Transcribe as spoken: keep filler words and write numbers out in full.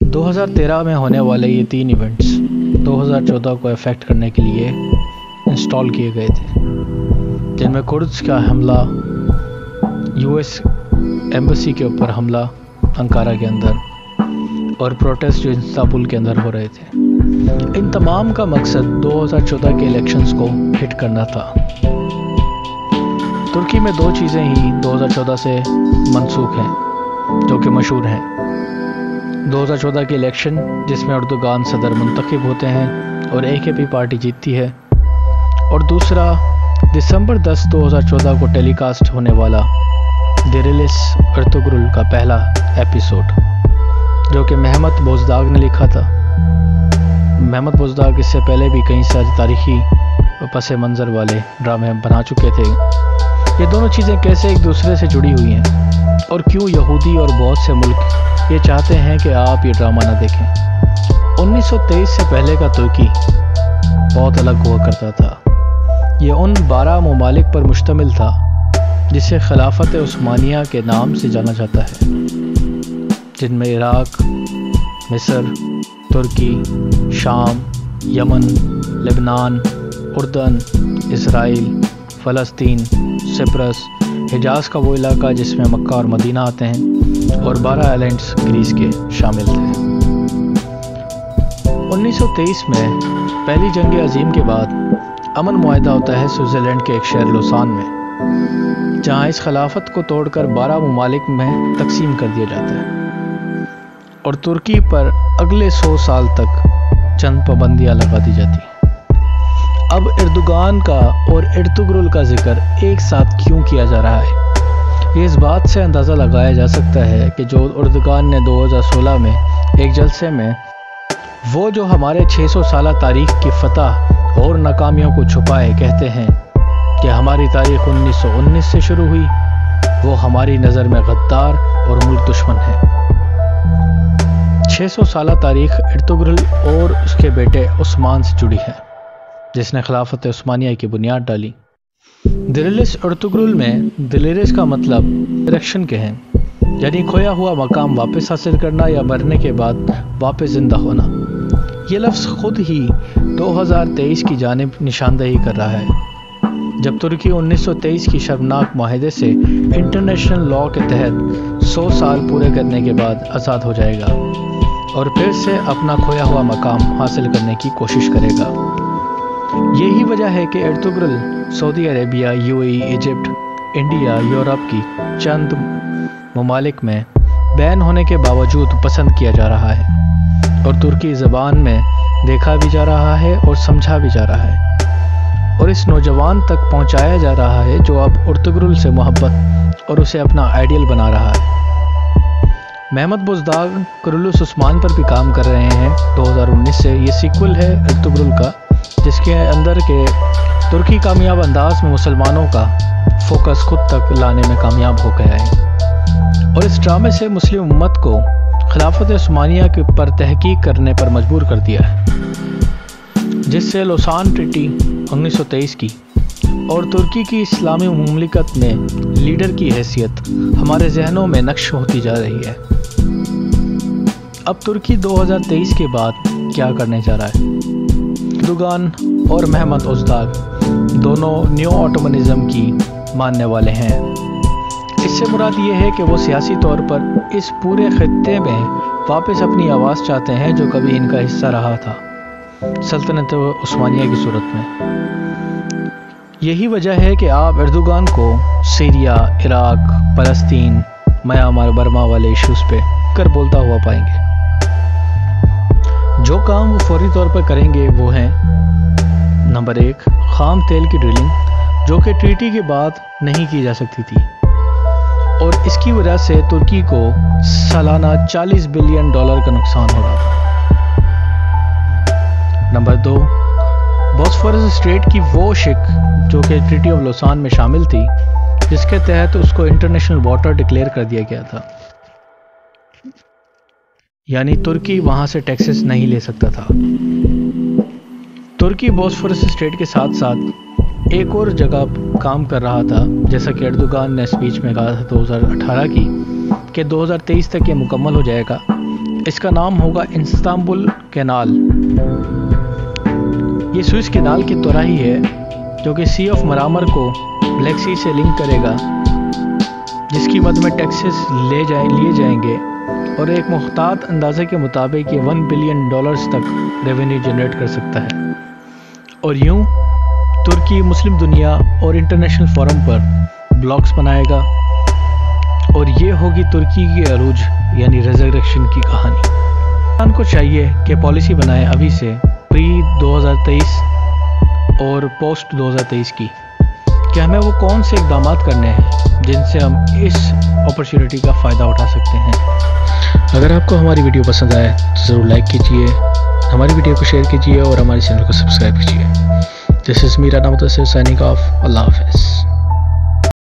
دو ہزار تیرہ میں ہونے والے یہ تین ایونٹس دو ہزار چودہ کو افیکٹ کرنے کے لیے انسٹال کیے گئے تھے، جن میں کردز کا حملہ، یو ایس ایمبیسی کے اوپر حملہ انکارا کے اندر، اور پروٹیسٹ جو استنبول کے اندر ہو رہے تھے۔ ان تمام کا مقصد دو ہزار چودہ کے الیکشنز کو ہٹ کرنا تھا۔ ترکی میں دو چیزیں ہی دو ہزار چودہ سے منسوخ ہیں جو کہ مشہور ہیں: دو ہزار چودہ کے الیکشن جس میں اردوغان صدر منتخب ہوتے ہیں اور اے کے پی پارٹی جیتتی ہے، اور دوسرا دسمبر دس دو ہزار چودہ کو ٹیلی کاسٹ ہونے والا دیریلس ارطغرل کا پہلا ایپیسوڈ، جو کہ محمد بوزداغ نے لکھا تھا۔ محمد بوزداغ اس سے پہلے بھی کئی سارے تاریخی پس منظر والے ڈرامے بنا چکے تھے۔ یہ دونوں چیزیں کیسے ایک دوسرے سے جڑی ہوئی ہیں، اور کیوں یہودی اور بہت سے ملک یہ چاہتے ہیں کہ آپ یہ ڈرامہ نہ دیکھیں۔ انیس سو تیئیس سے پہلے کا ترکی بہت الگ ہوا کرتا تھا۔ یہ ان بارہ ممالک پر مشتمل تھا جسے خلافت عثمانیہ کے نام سے جانا جاتا ہے، جن میں عراق، مصر، ترکی، شام، یمن، لبنان، اردن، اسرائیل، فلسطین، سپرس، حجاز کا وہ علاقہ جس میں مکہ اور مدینہ آتے ہیں، اور بارہ آئلینڈز گریس کے شامل تھے۔ انیس سو تیئیس میں پہلی جنگ عظیم کے بعد امن معاہدہ ہوتا ہے سوئٹزرلینڈ کے ایک شہر لوسان میں، جہاں اس خلافت کو توڑ کر بارہ ممالک میں تقسیم کر دیا جاتا ہے، اور ترکی پر اگلے سو سال تک چند پابندیاں لگا دی جاتی ہیں۔ اب اردوغان کا اور ارطغرل کا ذکر ایک ساتھ کیوں کیا جا رہا ہے؟ یہ اس بات سے اندازہ لگایا جا سکتا ہے کہ جو اردوغان نے دو ہزار سولہ میں ایک جلسے میں وہ جو ہمارے چھ سو سالہ تاریخ کی فتح اور ناکامیوں کو چھپائے کہتے ہیں کہ ہماری تاریخ انیس سو انیس سے شروع ہوئی، وہ ہماری نظر میں غدار اور ملک دشمن ہے۔ چھ سو سالہ تاریخ ارطغرل اور اس کے بیٹے عثمان سے جڑی ہے، جس نے خلافت عثمانیہ کی بنیاد ڈالی۔ دیریلس ارطغرل میں دیلیرس کا مطلب ڈائریکشن کے ہیں، یعنی کھویا ہوا مقام واپس حاصل کرنا یا مرنے کے بعد واپس زندہ ہونا۔ یہ لفظ خود ہی دو ہزار تیئیس کی جانب نشاندہی کر رہا ہے، جب ترکی انیس سو تیئیس کی شرمناک معاہدے سے انٹرنیشنل لاء کے تحت سو سال پورے کرنے کے بعد آزاد ہو جائے گا اور پھر سے اپنا کھویا ہوا مقام حاصل کرنے کی کوشش کرے گا۔ یہی وجہ ہے کہ Ertugrul Saudi Arabia, U A E, Egypt, India, Europe کی چند ممالک میں بین ہونے کے باوجود پسند کیا جا رہا ہے، اور ترکی زبان میں دیکھا بھی جا رہا ہے اور سمجھا بھی جا رہا ہے، اور اس نوجوان تک پہنچایا جا رہا ہے جو اب ارطغرل سے محبت اور اسے اپنا آئیڈیل بنا رہا ہے۔ محمد بوزداغ کرولوس عثمان پر بھی کام کر رہے ہیں دو ہزار انیس سے۔ یہ سیکول ہے ارطغرل کا، جس کے اندر کے ترکی کامیاب انداز میں مسلمانوں کا فوکس خود تک لانے میں کامیاب ہو گیا ہے، اور اس ڈرامے سے مسلم امت کو خلافت عثمانیہ کے پر تحقیق کرنے پر مجبور کر دیا ہے، جس سے لوسان ٹریٹی انیس سو تیئیس کی اور ترکی کی اسلامی مملکت میں لیڈر کی حیثیت ہمارے ذہنوں میں نقش ہوتی جا رہی ہے۔ اب ترکی دو ہزار تیئیس کے بعد کیا کرنے جا رہا ہے؟ اردوغان اور محمد بوزداغ دونوں نیو آٹومنزم کی ماننے والے ہیں۔ اس سے مراد یہ ہے کہ وہ سیاسی طور پر اس پورے خطے میں واپس اپنی آواز چاہتے ہیں جو کبھی ان کا حصہ رہا تھا سلطنت عثمانیہ کی صورت میں۔ یہی وجہ ہے کہ آپ اردوغان کو سیریا، عراق، فلسطین، میانمار، برما والے ایشوز پہ کر بولتا ہوا پائیں گے۔ جو کام وہ فوری طور پر کریں گے وہ ہیں: نمبر ایک، خام تیل کی ڈرلنگ، جو کہ ٹریٹی کے بعد نہیں کی جا سکتی تھی، اور اس کی وجہ سے ترکی کو سالانہ چالیس بلین ڈالر کا نقصان ہو رہا تھا۔ نمبر دو، بوسفورس اسٹریٹ کی وہ شک جو کہ ٹریٹی آف لوسان میں شامل تھی، جس کے تحت اس کو انٹرنیشنل واٹر ڈکلیئر کر دیا گیا تھا، یعنی ترکی وہاں سے ٹیکسز نہیں لے سکتا تھا۔ ترکی بوسفورس اسٹریٹ کے ساتھ ساتھ ایک اور جگہ کام کر رہا تھا، جیسا کہ اردوغان نے اسپیچ میں کہا تھا دو ہزار اٹھارہ کی، کہ دو ہزار تیئیس تک یہ مکمل ہو جائے گا، اس کا نام ہوگا استنبول کینال۔ یہ سوئس کینال کی توراہی ہے جو کہ سی آف مرامر کو بلیک سی سے لنک کرے گا، جس کی مد میں ٹیکسز لے جائیں لیے جائیں گے اور ایک محتاط اندازے کے مطابق یہ ون بلین ڈالرز تک ریونیو جنریٹ کر سکتا ہے۔ اور یوں ترکی مسلم دنیا اور انٹرنیشنل فورم پر بلاگز بنائے گا، اور یہ ہوگی ترکی کی عروج یعنی ریزریکشن کی کہانی۔ پاکستان کو چاہیے کہ پالیسی بنائے ابھی سے پری دو ہزار تیئیس اور پوسٹ دو ہزار تیئیس کی، کہ ہمیں وہ کون سے اقدامات کرنے ہیں جن سے ہم اس اپرچونٹی کا فائدہ اٹھا سکتے ہیں۔ اگر آپ کو ہماری ویڈیو پسند آئے تو ضرور لائک کیجیے، ہماری ویڈیو کو شیئر کیجیے اور ہمارے چینل کو سبسکرائب کیجیے۔ دس از میرا نام متصر سائننگ آف۔ اللہ حافظ۔